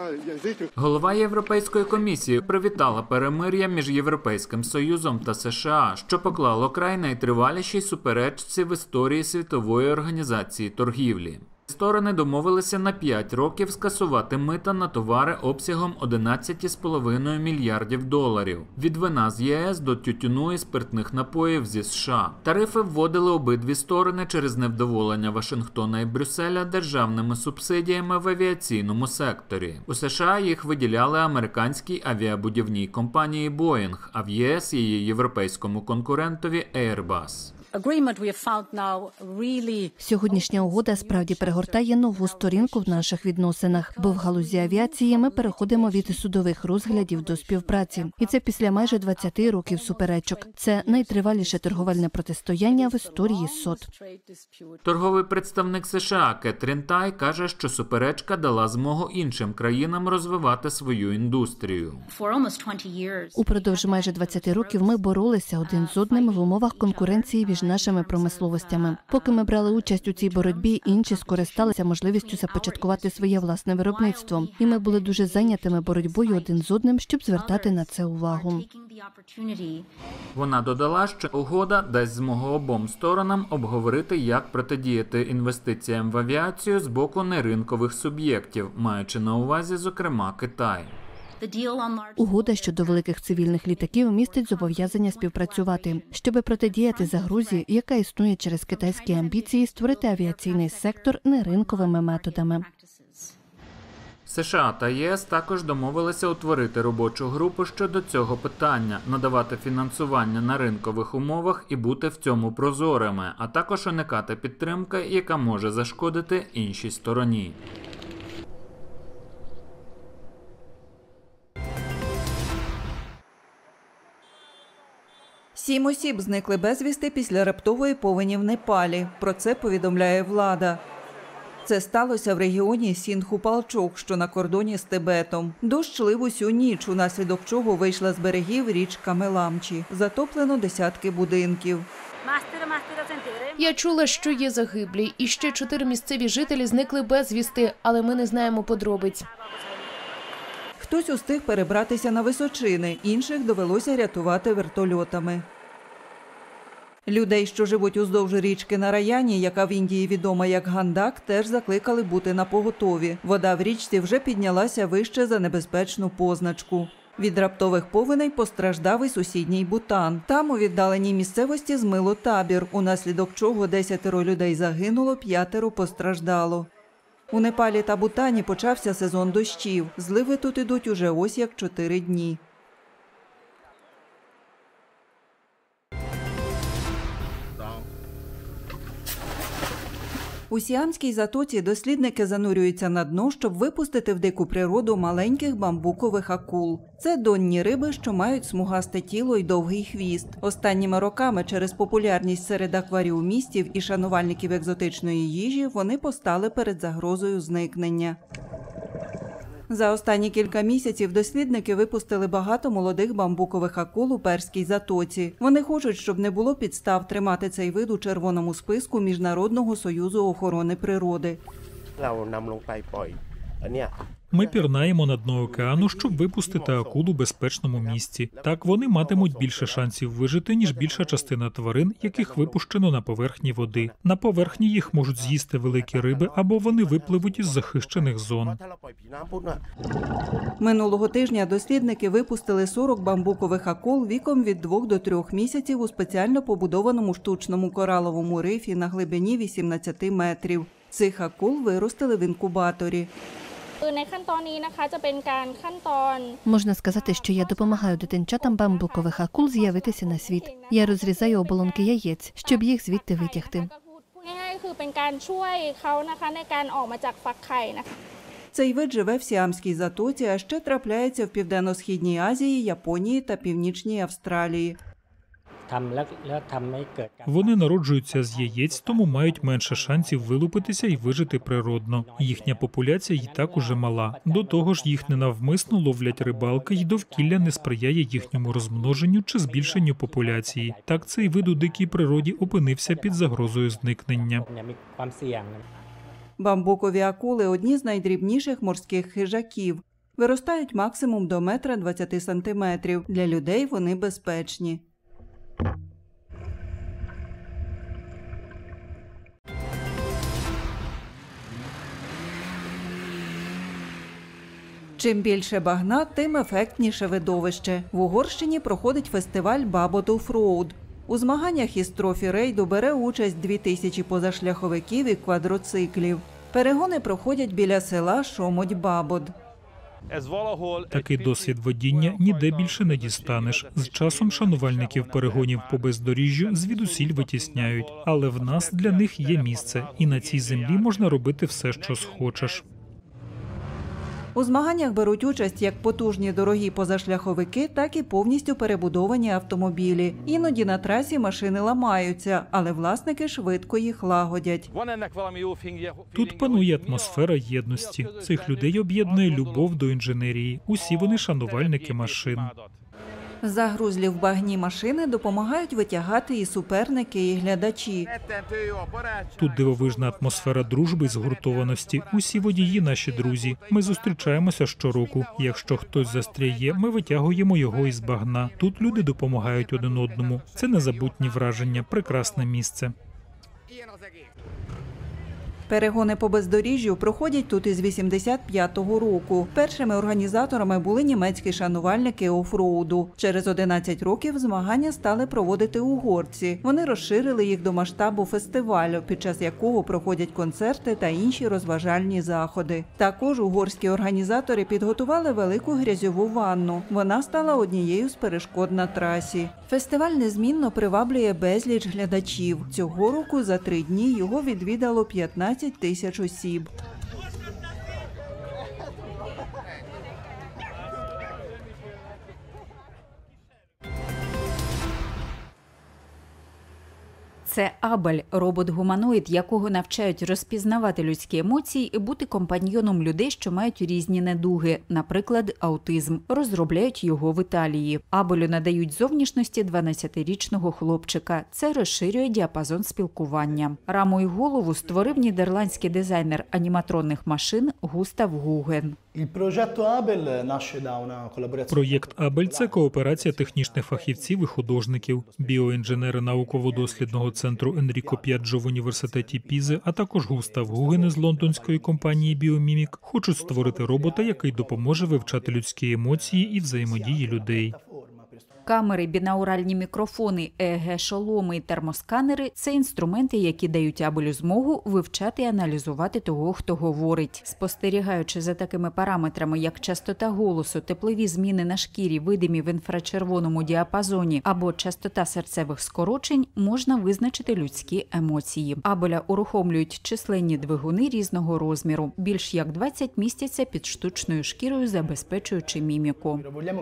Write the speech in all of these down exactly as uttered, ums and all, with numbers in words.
Голова Європейської комісії привітала перемир'я між Європейським Союзом та США, що поклало край найтривалішій суперечці в історії Світової організації торгівлі. Сторони домовилися на п'ять років скасувати мита на товари обсягом одинадцять цілих п'ять десятих мільярдів доларів. Від вина з ЄС до тютюну і спиртних напоїв зі США. Тарифи вводили обидві сторони через невдоволення Вашингтона і Брюсселя державними субсидіями в авіаційному секторі. У США їх виділяли американській авіабудівній компанії Boeing, а в ЄС її європейському конкурентові Airbus. Сьогоднішня угода справді перегортає нову сторінку в наших відносинах, бо в галузі авіації ми переходимо від судових розглядів до співпраці. І це після майже двадцяти років суперечок. Це найтриваліше торговельне протистояння в історії СОТ. Торговий представник США Кетрін Тай каже, що суперечка дала змогу іншим країнам розвивати свою індустрію. Упродовж майже двадцяти років ми боролися один з одним в умовах конкуренції між нашими промисловостями. Поки ми брали участь у цій боротьбі, інші скористалися можливістю започаткувати своє власне виробництво. І ми були дуже зайнятими боротьбою один з одним, щоб звертати на це увагу. Вона додала, що угода дасть змогу обом сторонам обговорити, як протидіяти інвестиціям в авіацію з боку неринкових суб'єктів, маючи на увазі, зокрема, Китай. Угода щодо великих цивільних літаків містить зобов'язання співпрацювати, щоби протидіяти загрозі, яка існує через китайські амбіції створити авіаційний сектор неринковими методами. США та ЄС також домовилися утворити робочу групу щодо цього питання, надавати фінансування на ринкових умовах і бути в цьому прозорими, а також уникати підтримки, яка може зашкодити іншій стороні. Сім осіб зникли безвісти після раптової повені в Непалі. Про це повідомляє влада. Це сталося в регіоні Сіндху-Палчок, що на кордоні з Тибетом. Дощ лив усю ніч, унаслідок чого вийшла з берегів річка Меламчі. Затоплено десятки будинків. Я чула, що є загиблі, і ще чотири місцеві жителі зникли безвісти, але ми не знаємо подробиць. Хтось устиг перебратися на височини, інших довелося рятувати вертольотами. Людей, що живуть уздовж річки Нараяні, яка в Індії відома як Гандак, теж закликали бути напоготові. Вода в річці вже піднялася вище за небезпечну позначку. Від раптових повеней постраждав і сусідній Бутан. Там у віддаленій місцевості змило табір, унаслідок чого десятеро людей загинуло, п'ятеро постраждало. У Непалі та Бутані почався сезон дощів. Зливи тут ідуть уже ось як чотири дні. У Сіамській затоці дослідники занурюються на дно, щоб випустити в дику природу маленьких бамбукових акул. Це донні риби, що мають смугасте тіло й довгий хвіст. Останніми роками через популярність серед акваріумістів і шанувальників екзотичної їжі вони постали перед загрозою зникнення. За останні кілька місяців дослідники випустили багато молодих бамбукових акул у Перській затоці. Вони хочуть, щоб не було підстав тримати цей вид у червоному списку Міжнародного союзу охорони природи. Ми пірнаємо на дно океану, щоб випустити акул у безпечному місці. Так вони матимуть більше шансів вижити, ніж більша частина тварин, яких випущено на поверхні води. На поверхні їх можуть з'їсти великі риби, або вони випливуть із захищених зон. Минулого тижня дослідники випустили сорок бамбукових акул віком від двох до трьох місяців у спеціально побудованому штучному кораловому рифі на глибині вісімнадцяти метрів. Цих акул виростили в інкубаторі. Можна сказати, що я допомагаю дитинчатам бамбукових акул з'явитися на світ. Я розрізаю оболонки яєць, щоб їх звідти витягти. Цей вид живе в Сіамській затоці, а ще трапляється в Південно-Східній Азії, Японії та Північній Австралії. Вони народжуються з яєць, тому мають менше шансів вилупитися і вижити природно. Їхня популяція й так уже мала. До того ж, їх ненавмисно ловлять рибалки, й довкілля не сприяє їхньому розмноженню чи збільшенню популяції. Так цей вид у дикій природі опинився під загрозою зникнення. Бамбукові акули – одні з найдрібніших морських хижаків. Виростають максимум до метра двадцяти сантиметрів. Для людей вони безпечні. Чим більше багна, тим ефектніше видовище. В Угорщині проходить фестиваль Babot Offroad. У змаганнях із трофі-рейду бере участь дві тисячі позашляховиків і квадроциклів. Перегони проходять біля села Шомодь-Бабот. Такий досвід водіння ніде більше не дістанеш. З часом шанувальників перегонів по бездоріжжю звідусіль витісняють. Але в нас для них є місце, і на цій землі можна робити все, що схочеш. У змаганнях беруть участь як потужні дорогі позашляховики, так і повністю перебудовані автомобілі. Іноді на трасі машини ламаються, але власники швидко їх лагодять. Тут панує атмосфера єдності. Цих людей об'єднує любов до інженерії. Усі вони шанувальники машин. Загрузлі в багні машини допомагають витягати і суперники, і глядачі. Тут дивовижна атмосфера дружби і згуртованості. Усі водії – наші друзі. Ми зустрічаємося щороку. Якщо хтось застряє, ми витягуємо його із багна. Тут люди допомагають один одному. Це незабутні враження, прекрасне місце. Перегони по бездоріжжю проходять тут із вісімдесят п'ятого року. Першими організаторами були німецькі шанувальники офроуду. Через одинадцять років змагання стали проводити угорці. Вони розширили їх до масштабу фестивалю, під час якого проходять концерти та інші розважальні заходи. Також угорські організатори підготували велику грязьову ванну. Вона стала однією з перешкод на трасі. Фестиваль незмінно приваблює безліч глядачів. Цього року за три дні його відвідало п'ятнадцять тисяч осіб. Це Абель – робот-гуманоїд, якого навчають розпізнавати людські емоції і бути компаньйоном людей, що мають різні недуги, наприклад, аутизм. Розробляють його в Італії. Абелю надають зовнішності дванадцятирічного хлопчика. Це розширює діапазон спілкування. Раму і голову створив нідерландський дизайнер аніматронних машин Густав Гуген. Проєкт «Абель» – це кооперація технічних фахівців і художників, біоінженери науково-дослідного центру Енріко П'яджо в університеті Пізи, а також Густав Гуген із лондонської компанії «Біомімік» хочуть створити робота, який допоможе вивчати людські емоції і взаємодії людей. Камери, бінауральні мікрофони, ЕЕГ-шоломи і термосканери – це інструменти, які дають Абелю змогу вивчати і аналізувати того, хто говорить. Спостерігаючи за такими параметрами, як частота голосу, теплові зміни на шкірі, видимі в інфрачервоному діапазоні або частота серцевих скорочень, можна визначити людські емоції. Абеля урухомлюють численні двигуни різного розміру. Більш як двадцять містяться під штучною шкірою, забезпечуючи міміку.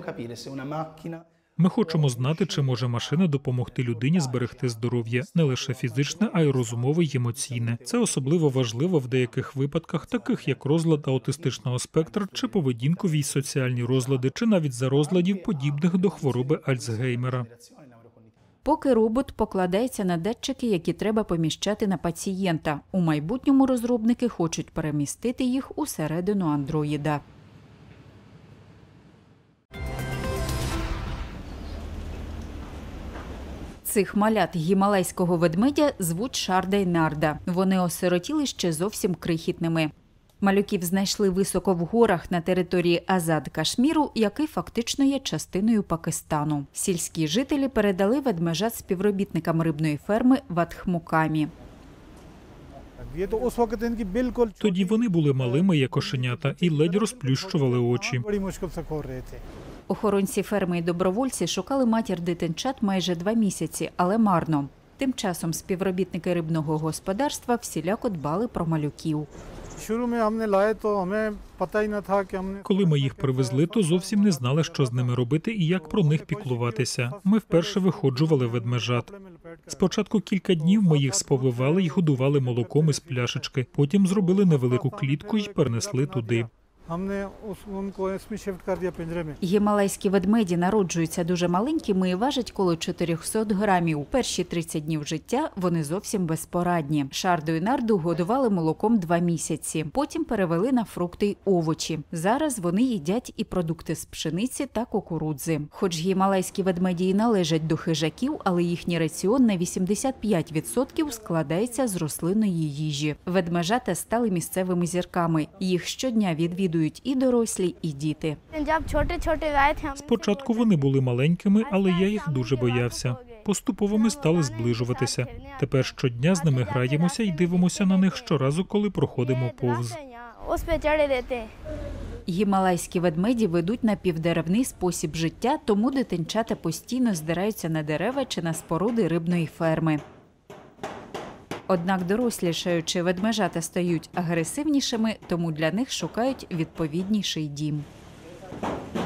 Ми хочемо знати, чи може машина допомогти людині зберегти здоров'я, не лише фізичне, а й розумове й емоційне. Це особливо важливо в деяких випадках, таких як розлад аутистичного спектра, чи поведінкові й соціальні розлади, чи навіть за розладів, подібних до хвороби Альцгеймера. Поки робот покладається на датчики, які треба поміщати на пацієнта. У майбутньому розробники хочуть перемістити їх усередину андроїда. Цих малят гімалайського ведмедя звуть Шарда й Нарда. Вони осиротіли ще зовсім крихітними. Малюків знайшли високо в горах на території Азад-Кашміру, який фактично є частиною Пакистану. Сільські жителі передали ведмежат співробітникам рибної ферми в Атхмукамі. Тоді вони були малими, як кошенята, і ледь розплющували очі. Охоронці ферми і добровольці шукали матір дитинчат майже два місяці, але марно. Тим часом співробітники рибного господарства всіляко дбали про малюків. Коли ми їх привезли, то зовсім не знали, що з ними робити і як про них піклуватися. Ми вперше виходжували ведмежат. Спочатку кілька днів ми їх сповивали й годували молоком із пляшечки. Потім зробили невелику клітку й перенесли туди. Гімалайські ведмеді народжуються дуже маленькими і важать коло чотириста грамів. Перші тридцять днів життя вони зовсім безпорадні. Шарду і Нарду годували молоком два місяці. Потім перевели на фрукти й овочі. Зараз вони їдять і продукти з пшениці та кукурудзи. Хоч гімалайські ведмеді і належать до хижаків, але їхній раціон на вісімдесят п'ять відсотків складається з рослинної їжі. Ведмежата стали місцевими зірками. Їх щодня відвідують і дорослі, і діти. Спочатку вони були маленькими, але я їх дуже боявся. Поступово ми стали зближуватися. Тепер щодня з ними граємося і дивимося на них щоразу, коли проходимо повз. Гімалайські ведмеді ведуть напівдеревний спосіб життя, тому дитинчата постійно здираються на дерева чи на споруди рибної ферми. Однак дорослішаючи, ведмежата стають агресивнішими, тому для них шукають відповідніший дім.